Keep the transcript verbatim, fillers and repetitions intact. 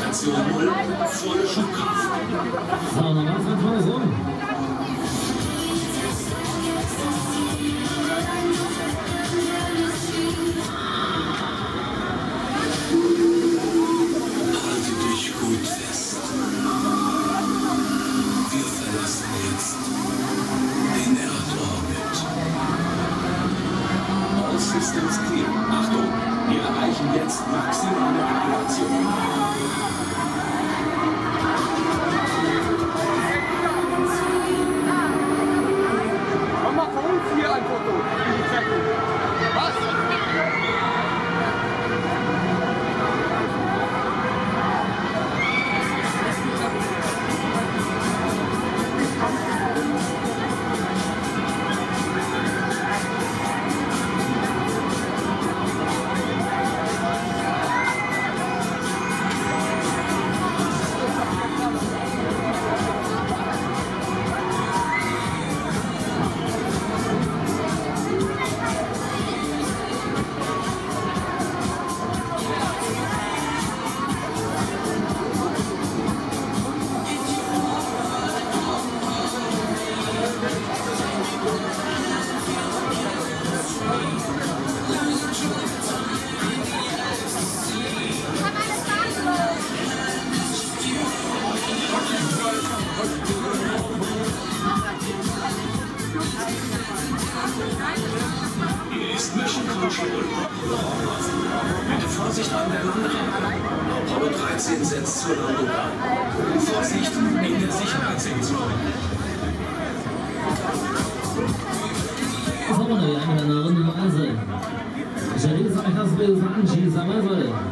Station null, volle Schubkraft. So, nochmal von vorne rum. Halte dich gut fest. Wir verlassen jetzt den Erdorbit. All Systems clear. Achtung, wir erreichen jetzt maximale Aktivation. Komm mal von uns hier ein Foto. Was? Hier ist Mission Control. Bitte Vorsicht an der Landerampe. Apollo dreizehn setzt zur Landung an. Vorsicht in der Sicherheitssektion. صورنا يا أهل النار النازل جريز أحس بزعم شي زمان